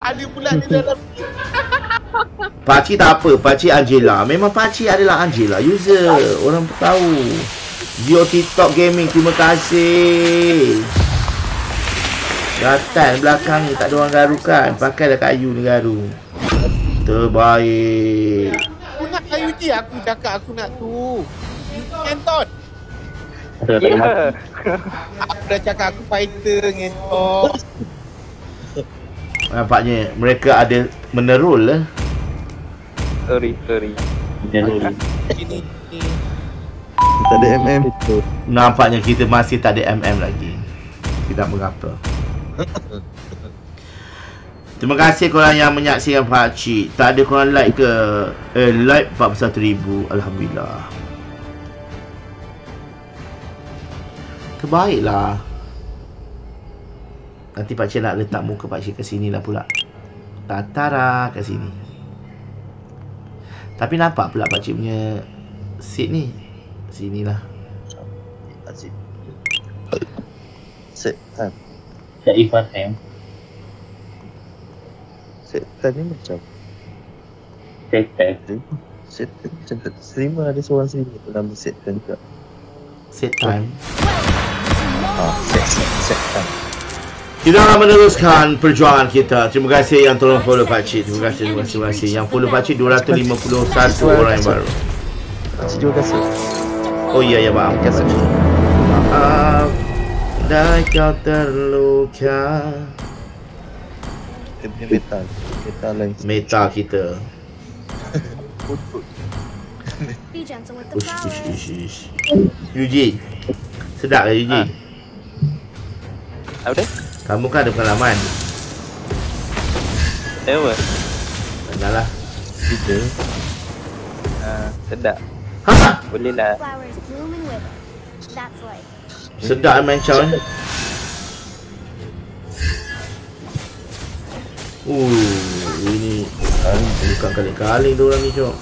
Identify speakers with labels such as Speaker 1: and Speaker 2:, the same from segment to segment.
Speaker 1: Ada pula di dalam.
Speaker 2: Pakcik tak apa, pakcik Angela. Memang pakcik adalah Angela user. Orang tahu. View TikTok Gaming, terima kasih. Gatan belakang ni tak ada orang garukan. Pakailah kayu ni garu. Terbaik.
Speaker 1: Aku nak kayu je, aku cakap aku nak tu. Ngentot. Aku dah cakap aku fighter, ngentot.
Speaker 2: Nampaknya mereka ada menerul lah.
Speaker 3: Sorry.
Speaker 1: Ini.
Speaker 4: Tak ada MM.
Speaker 2: Nampaknya kita masih tak ada MM lagi. Tidak mengapa. Terima kasih korang yang menyaksikan pakcik. Tak ada korang like ke? Like 41,000. Alhamdulillah. Terbaiklah. Nanti pakcik nak letak muka pakcik ke sini lah pula. Tatara kat sini. Tapi nampak pula pakcik punya seat ni. Sinilah.
Speaker 4: Set time.
Speaker 5: Ifan M.
Speaker 4: Set time ni macam
Speaker 5: Set
Speaker 4: macam tak terima ada seorang sini dalam set time juga.
Speaker 2: Set time.
Speaker 4: Set time.
Speaker 2: Kita akan meneruskan perjuangan kita. Terima kasih yang tolong follow pakcik. Terima kasih. Yang follow pakcik 251 orang yang baru.
Speaker 4: Pakcik juga kasih.
Speaker 2: Oh iya maaf. Maaf. Dah kau terluka.
Speaker 4: Kita punya metal. Metal lain.
Speaker 2: Meta kita. Ush. Yuji. Sedap ke Yuji?
Speaker 3: Apa dia?
Speaker 2: Kamu kan ada pengalaman.
Speaker 3: Apa?
Speaker 2: Dah lah.
Speaker 4: Kita.
Speaker 3: Sedap.
Speaker 2: Ha?
Speaker 3: Boleh lah.
Speaker 2: Sedap main chow ni. Ini bukan kali-kali diorang ni cok.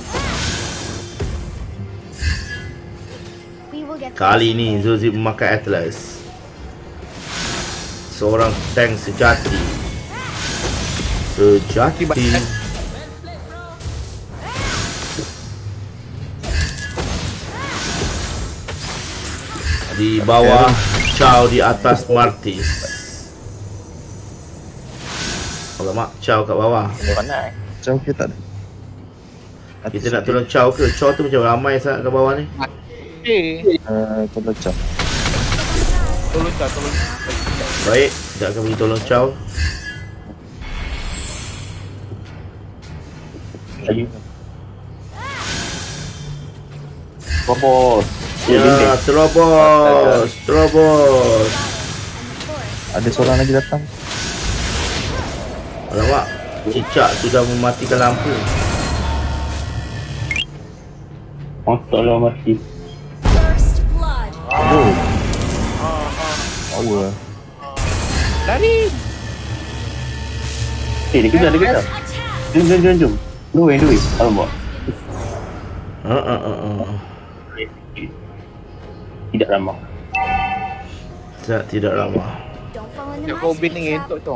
Speaker 2: Kali ni Zuzi memakai Atlas. Seorang tank sejati. Di bawah Chow, di atas Martis. Alamak, Chow kat bawah.
Speaker 3: Mana?
Speaker 4: Macam kita tak ada.
Speaker 2: Kita nak tolong Chow ke? Chow tu macam ramai sangat kat bawah ni.
Speaker 4: Tolong Chow.
Speaker 1: Tolong.
Speaker 2: Baik, kita akan pergi tolong Chow.
Speaker 5: Lagi. Bos.
Speaker 2: Ya, terobos.
Speaker 4: Ada seorang lagi datang.
Speaker 2: Alamak, cicak sudah mematikan lampu.
Speaker 5: Tolong mati.
Speaker 4: Aduh. Power.
Speaker 1: Lari.
Speaker 5: Dia kejar. Jom. Dua. Alamak. Tidak ramah.
Speaker 2: Tidak ramah.
Speaker 1: Dia kau bin ni ngentot tu.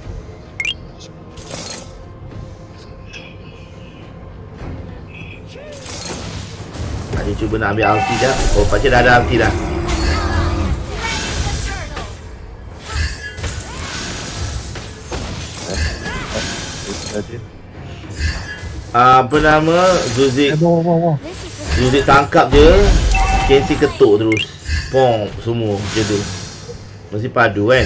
Speaker 2: Dia cuba nak ambil ulti dah. Oh, pakcik dah ada ulti dah. Apa nama? Zuzik. Zuzik tangkap je. Kensi ketuk terus. Pong semua macam tu. Mesti padu kan?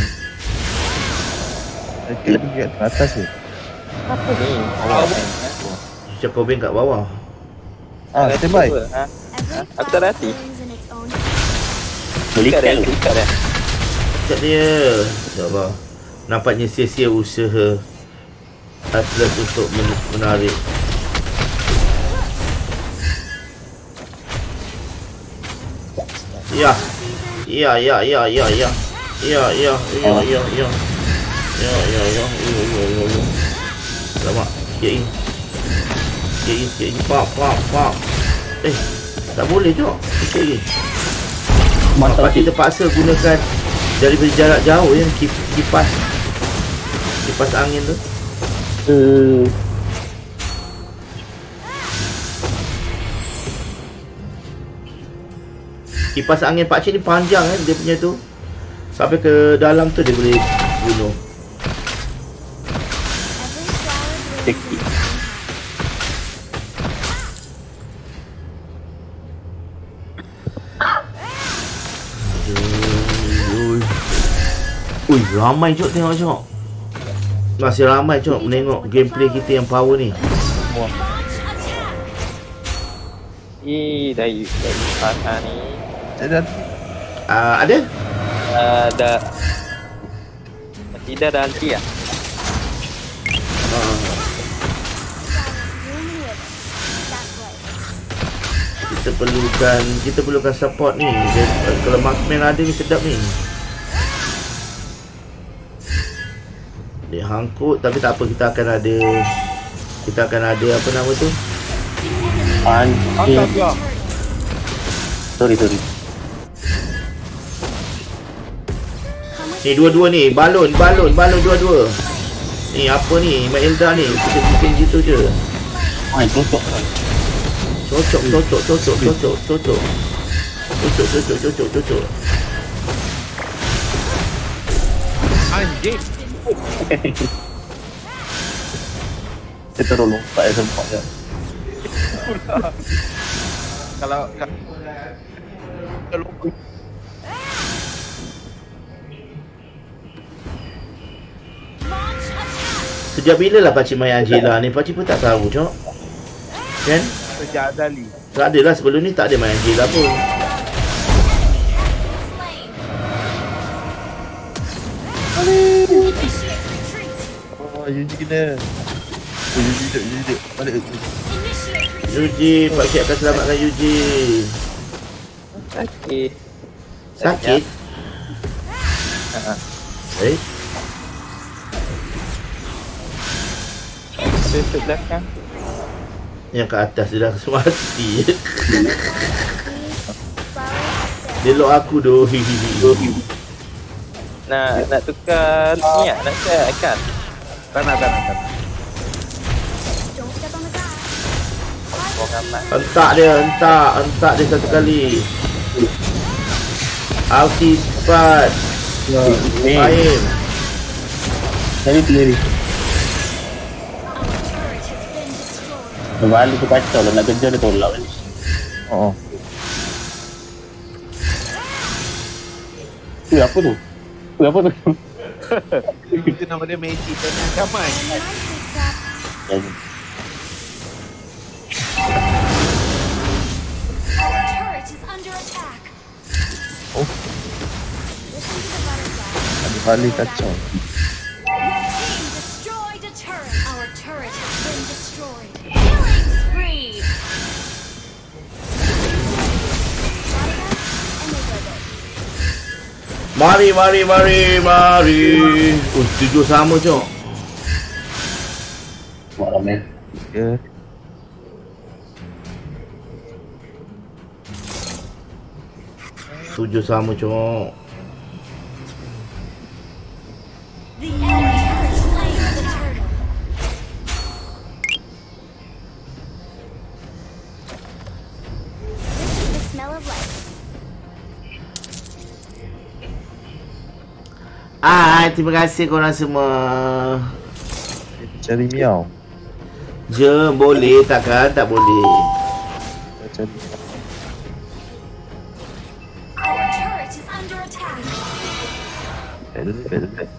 Speaker 4: Kita pergi kat atas ni.
Speaker 3: Apa ni?
Speaker 2: Cicak Kobin kat bawah.
Speaker 4: Standby.
Speaker 3: Aku tak ada hati.
Speaker 5: Belikan
Speaker 3: Ikat
Speaker 5: lu.
Speaker 3: dah.
Speaker 2: Cicak dia. InsyaAllah. Nampaknya sia-sia usaha Atlas untuk menarik. Ya. Selamat. Sikit. Pak. Tak boleh jom. Sikit. Nampak kita terpaksa gunakan dari jarak jauh yang kipas angin tu. Kipas angin pakcik ni panjang dia punya tu. Sampai ke dalam tu dia boleh bunuh.
Speaker 5: Teknik.
Speaker 2: Ui, ramai Cok tengok. Masih ramai Cok menengok gameplay kita yang power ni.
Speaker 3: Dari pasar ni
Speaker 4: Ada.
Speaker 2: Ada?
Speaker 3: ada tidak ada anti ya.
Speaker 2: Kita perlukan support ni. Kalau marksman ada ni sedap ni. Dia hangkut tapi tak apa, kita akan ada apa nama tu?
Speaker 5: Anjing. Sorry.
Speaker 2: Ni dua-dua ni, balon dua-dua. Ni apa ni? Mak Elda ni, kita bikin gitu je.
Speaker 5: Main cocok.
Speaker 2: Cocok.
Speaker 1: Anjing.
Speaker 5: Kita terus lompat sempat je.
Speaker 1: Kalau
Speaker 2: Sejak bila lah pakcik main Angela ni? Pakcik pun tak tahu Cok. Kan?
Speaker 1: sejak Azali.
Speaker 2: Tak ada lah, sebelum ni tak ada main Angela pun.
Speaker 4: Yuji kena. Yuji duduk. Balik.
Speaker 2: Yuji, pakcik akan selamatkan Yuji. Sakit? Eh?
Speaker 3: Ada belakang.
Speaker 2: Yang ke atas dia dah mati. Dia lock aku doh.
Speaker 3: Nak tukar ni nak set kan?
Speaker 1: Tanah.
Speaker 2: Hentak dia satu kali. Ulti cepat. Main.
Speaker 5: Tadi pelari. Balik tu kacau lah, nak kejar dia tolak ni.
Speaker 4: Oh.
Speaker 5: Apa tu?
Speaker 1: Itu nama dia magic dan ancaman.
Speaker 4: Ada balik kacau.
Speaker 2: Mari. Tujuh sama Cok.
Speaker 5: Malam ni.
Speaker 4: Ya.
Speaker 2: Tujuh sama Cok. Terima kasih korang semua.
Speaker 4: Cari miau.
Speaker 2: Jom, boleh takkan? Tak boleh.
Speaker 4: Cari. Bel.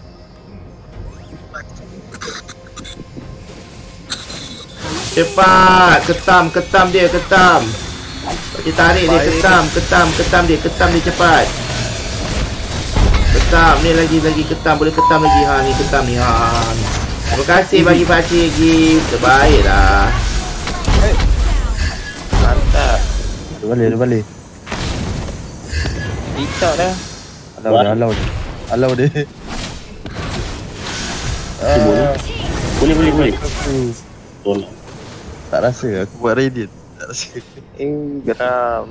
Speaker 2: Cepat, ketam dia. Pakcik tarik dia, ketam dia cepat. Ketam ni lagi ketam, boleh ketam lagi. Ni ketam ni. Terima kasih bagi pakcik gift. Terbaik dah.
Speaker 3: Mantap.
Speaker 4: Dia balik.
Speaker 3: TikTok dah.
Speaker 4: Alau dia.
Speaker 5: Boleh. Tolak.
Speaker 4: Tak rasa aku buat radiant. Tak rasa.
Speaker 3: Geram.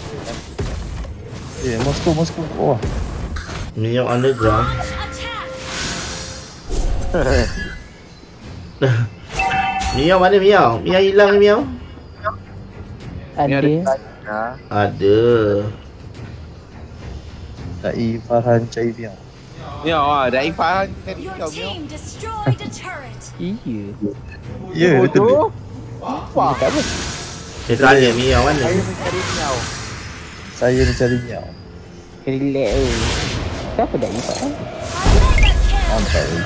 Speaker 4: Moskow. Wah.
Speaker 2: Minyak underground. Miao mana Miao? Miao hilang ni Miao?
Speaker 3: Ni
Speaker 6: Ada.
Speaker 2: Ada.
Speaker 4: Tak Farhan cari Miao.
Speaker 1: Ya, dah Ifah tadi
Speaker 7: Your
Speaker 1: kau Miao.
Speaker 7: team destroyed a turret.
Speaker 6: Iya.
Speaker 4: Ya, dia tu.
Speaker 1: Bodoh. Apa?
Speaker 2: Saya tanya Miao mana?
Speaker 1: Saya mencari Miao.
Speaker 4: Saya mencari Miao.
Speaker 6: Relax tu. Siapa dah Ifah?
Speaker 4: Nampak ni.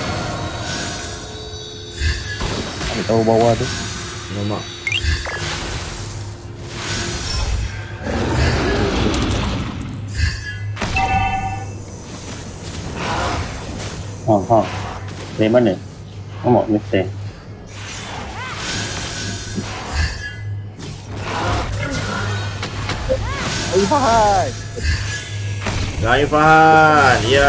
Speaker 4: Ambil tahu bawah tu.
Speaker 2: Nampak.
Speaker 5: Ha. Dari mana? Nampak mesti.
Speaker 1: Ifah.
Speaker 2: Gaifan, ya.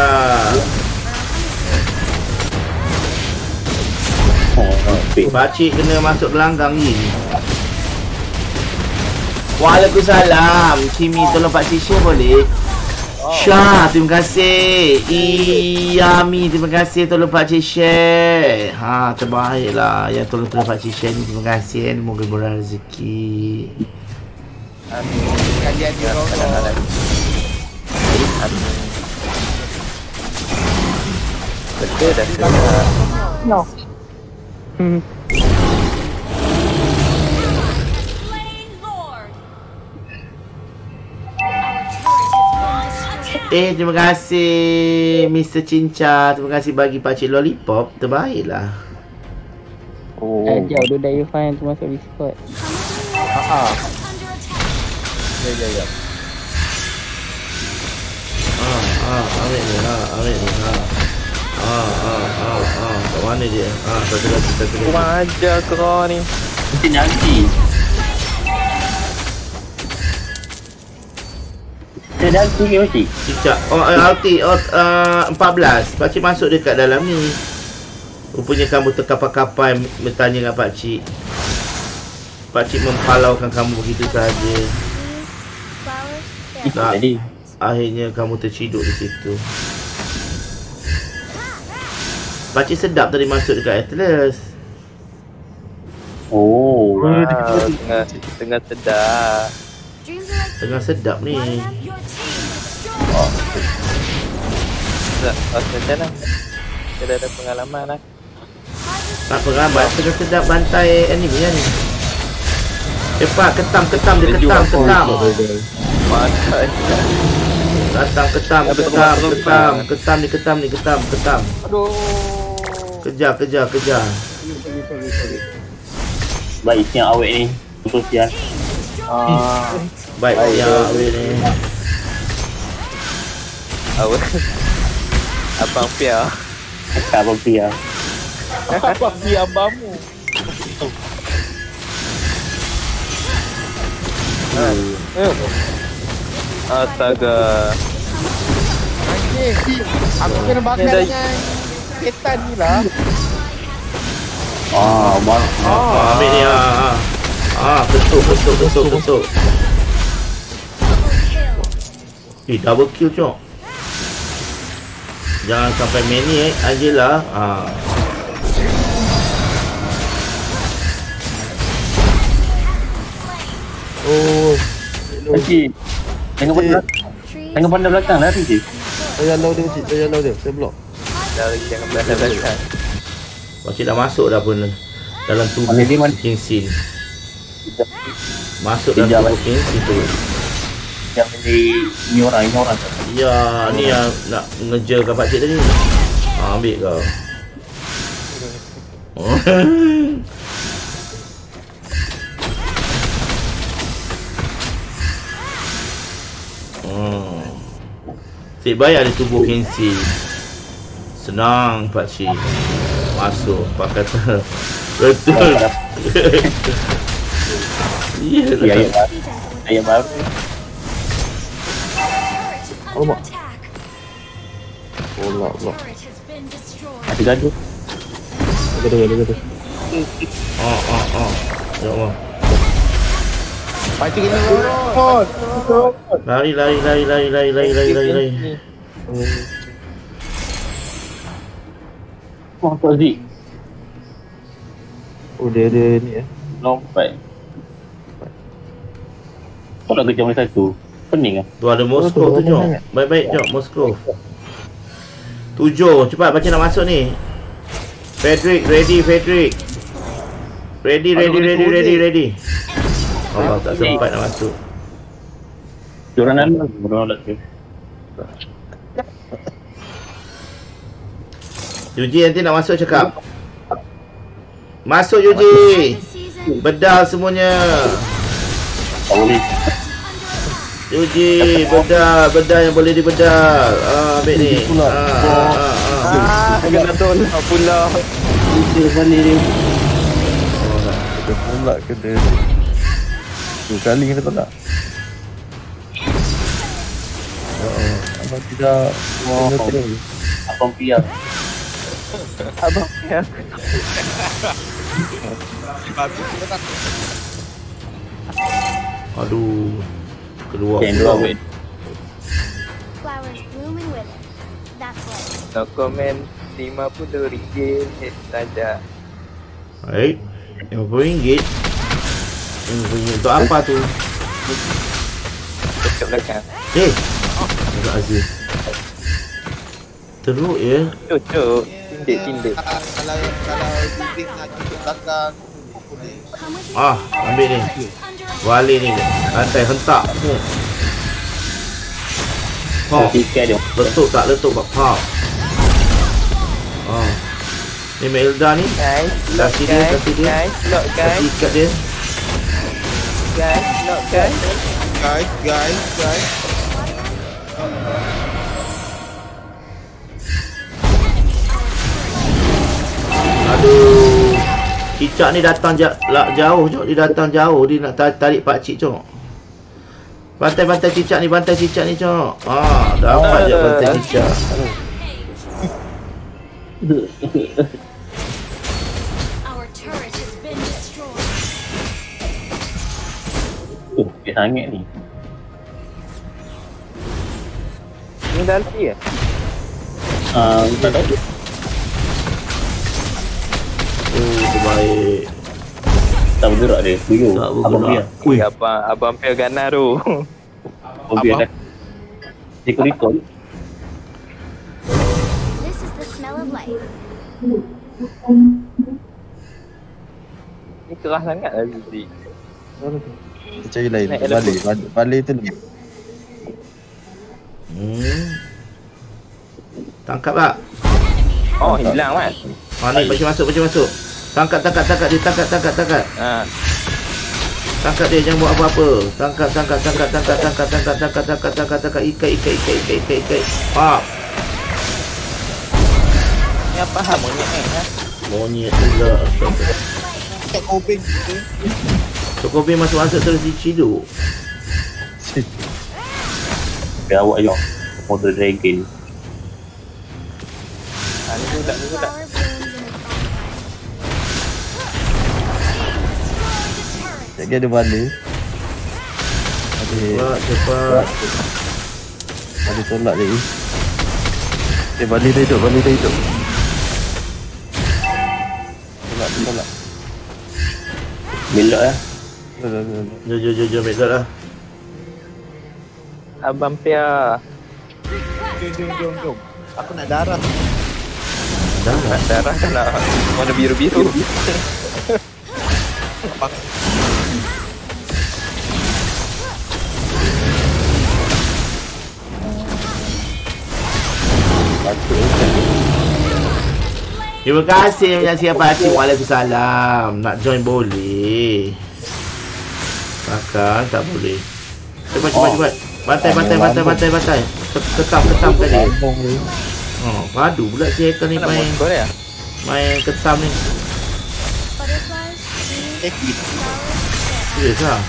Speaker 2: Pakcik kena masuk gelanggang ni. Waalaikumsalam. Kimi tolong pakcik share boleh? Syah, terima kasih. Iyami, terima kasih tolong pakcik share. Ha, terbaiklah. Yang tolong pakcik share ni, terima kasih. Moga murah rezeki.
Speaker 1: Kalian di Roro.
Speaker 3: Betul dah siap.
Speaker 7: Slain Lord. Our turret has been destroyed.
Speaker 2: Terima kasih Mr. Cinca. Terima kasih bagi pakcik lollipop. Terbaiklah.
Speaker 4: Oh.
Speaker 6: Jauh tu dah Ifah yang tu masuk Discord.
Speaker 1: Ha.
Speaker 7: Under attack.
Speaker 1: Ya.
Speaker 2: Ambil ni. Ambil ni. Kat mana dia? Satu lagi.
Speaker 3: Kurang ajar kau ni.
Speaker 5: Mesti nanti. Dia dah pergi mesti.
Speaker 2: Cicak. Alti. 14. Pakcik masuk dekat dalam ni. Rupanya kamu terkapal-kapal bertanya dengan pakcik. Pakcik mempalaukan kamu begitu saja. Tak.
Speaker 5: Jadi.
Speaker 2: Akhirnya kamu terciduk di situ. Pakcik sedap tadi masuk dekat Atlas.
Speaker 5: Oh.
Speaker 3: Wah, tengah sedar.
Speaker 7: Dreams are like
Speaker 2: Tengah sedap ni.
Speaker 7: one up your team destroyed.
Speaker 3: Macam mana? Kita dah ada pengalaman lah.
Speaker 2: Tak pengalaman. Tengah sedap bantai anime ni. Cepat, ketam dia ketam.
Speaker 3: Mantap.
Speaker 2: Datang ketam.
Speaker 1: Aduh.
Speaker 2: Kejar.
Speaker 5: Baik siang awet ni. Betul siang.
Speaker 2: Baik ya awet ni.
Speaker 3: Awak. Abang Pia.
Speaker 5: Kakak berpia.
Speaker 1: Apa dia bamu?
Speaker 3: Astaga.
Speaker 1: Anjing. Aku kena bakar
Speaker 3: Ni dah-
Speaker 1: dengan setan ni lah.
Speaker 2: Ambil ni ketuk. Double kill cok. Jangan sampai many Angela.
Speaker 4: Oh.
Speaker 5: Pakcik. Tengah pandai belakang lari je.
Speaker 4: Saya law dia cik. Saya block.
Speaker 3: Dah lagi jangan belakang.
Speaker 2: Pakcik dah masuk dah pun dalam tubuh
Speaker 5: Mana dia, mana?
Speaker 2: King Sin. Masuk
Speaker 5: Dia
Speaker 2: dalam
Speaker 5: jalan.
Speaker 2: tubuh King Sin tu.
Speaker 5: Yang ini orang.
Speaker 2: Ya, ni yang nak ngejarkan pakcik tadi. Ambil kau. Cik bayar di tubuh Kensi. Senang pakcik. Masuk pak kata. Betul.
Speaker 5: Ya,
Speaker 2: Iyalah.
Speaker 5: ayam baru.
Speaker 7: Turret is under attack.
Speaker 4: Block.
Speaker 7: Turret has been destroyed.
Speaker 5: Ada gaduh.
Speaker 4: Gaduh.
Speaker 2: Ya Allah.
Speaker 1: Pakcik kena Roro.
Speaker 2: Lari.
Speaker 5: Wah, Tok Zik.
Speaker 4: Oh dia ada ni ya.
Speaker 5: Lompat. Kau nak kerja macam tu? Pening lah.
Speaker 2: Tu ada Moskow tu, Jom. Baik-baik, Jom. Moskow. 7. Cepat, baca nak masuk ni. Frederick, ready, Frederick. Ready. Allah, tak sempat nak masuk.
Speaker 5: Diorang nama, diorang nak tu.
Speaker 2: Yuji nanti nak masuk cakap. Masuk Yuji.
Speaker 7: This season,
Speaker 2: Bedal semuanya.
Speaker 5: Tak boleh.
Speaker 2: Yuji, bedal yang boleh dibedal. Ambil ni.
Speaker 3: Kena tolak pula.
Speaker 5: Kita balik dia.
Speaker 4: Kita tolak kena 2 kali kena tolak. Abang tidak kena terus.
Speaker 5: Abang piak.
Speaker 3: Abang ya.
Speaker 2: Aduh. Keluar.
Speaker 5: Yang dua wait.
Speaker 7: flowers bloom in winter. That's life.
Speaker 3: No comment. RM50 saja.
Speaker 2: Baik. RM50. Untuk apa tu?
Speaker 3: Dekat belakang.
Speaker 2: Agak Aziz. Teruk ya.
Speaker 3: Cocok. Tindik.
Speaker 1: Kalau Zidane nak cucuk belakang, boleh.
Speaker 7: Come with me.
Speaker 2: Ambil ni.
Speaker 7: Under
Speaker 2: Wali ni. Lantai hentak.
Speaker 5: Tiket dia.
Speaker 2: Letup tak letup pak. Ni Melda ni.
Speaker 3: Guys,
Speaker 2: Kaki dia.
Speaker 3: lock
Speaker 2: Kaki
Speaker 3: guys,
Speaker 2: ikat dia.
Speaker 3: lock guys.
Speaker 1: Guys.
Speaker 2: Aduh. Cicak ni datang jauh, Cok. Dia datang jauh. Dia nak tarik pakcik, Cok. Bantai cicak ni, Cok. Dapat je bantai cicak.
Speaker 7: our turret has been destroyed.
Speaker 5: Oh, dia sangat ni.
Speaker 3: Ni dah alfi ya?
Speaker 5: Tak tahu.
Speaker 2: Terbaik.
Speaker 5: Tak bergerak dia. Tuyul.
Speaker 2: Tak
Speaker 5: Abang
Speaker 2: bergerak.
Speaker 5: piak.
Speaker 2: Ui.
Speaker 3: Abang Pia Gana tu.
Speaker 5: Abang piak dah. Dia recall.
Speaker 7: This is the smell of life.
Speaker 3: Ni keras sangat lah Zizi.
Speaker 4: Kita cari lain. Balik tu ni.
Speaker 2: Tangkap tak?
Speaker 3: Oh, hilang kan?
Speaker 2: Ni baca masuk. Tangkap dia, tangkap. Tangkap dia, jangan buat apa-apa. Tangkap. Ikat.
Speaker 3: Ni apa hal monyet ni?
Speaker 2: Monyet pula.
Speaker 1: Kat Kobing kita.
Speaker 2: Cokobi masuk terus diciduk.
Speaker 5: Biar awak yang model dragon.
Speaker 3: Ni budak.
Speaker 7: Flower blooms in its own time.
Speaker 4: Lagi ada balik.
Speaker 2: Cepat.
Speaker 4: Balik tolak lagi. Balik dah hidup. Tolak.
Speaker 5: Belok lah.
Speaker 2: Jom, ambil lah.
Speaker 3: Abang Pia.
Speaker 1: Jom. Aku nak darah.
Speaker 3: Darah kan nak warna biru-biru.
Speaker 2: Terima kasih menyaksikan parti. Waalaikumsalam. Nak join boleh. Makan tak boleh. Cepat. Bantai. Ketam tadi. Padu pula si hacker ni
Speaker 3: Nak
Speaker 2: main
Speaker 3: Moskow dia?
Speaker 2: ketam ni.
Speaker 7: Butterflies, bees, flowers,
Speaker 2: Serius lah.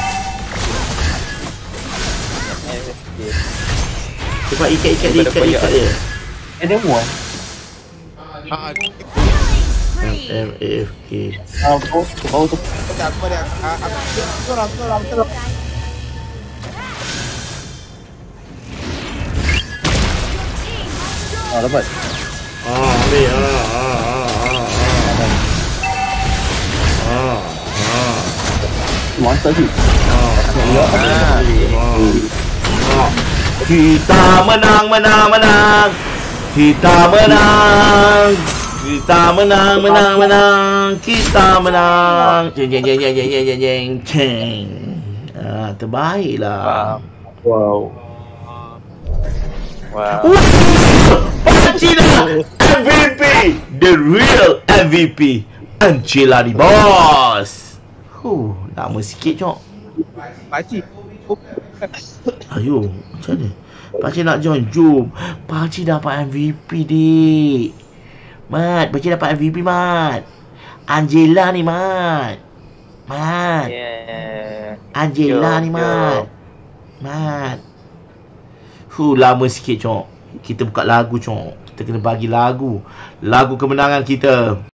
Speaker 2: Cepat ikat dia.
Speaker 5: Dia muat.
Speaker 2: MAFK.
Speaker 5: Bau tu.
Speaker 1: Aku ada. Aku
Speaker 4: Dapat.
Speaker 2: Ambil.
Speaker 5: Mantap sih.
Speaker 2: Kita menang. Kita menang. Kita menang. Jeng. Terbaiklah.
Speaker 5: Wow.
Speaker 2: Pancina MVP, the real MVP, Angelani boss. Lama sikit cok.
Speaker 1: Pakcik.
Speaker 2: Ayo, macam mana? Pakcik nak join, jom. Pakcik dapat MVP dik. Mat, pakcik dapat MVP Mat. Angela ni Mat.
Speaker 3: Yeah.
Speaker 2: Angela ni Mat. Lama sikit cok. Kita buka lagu cok. Kita kena bagi lagu kemenangan kita.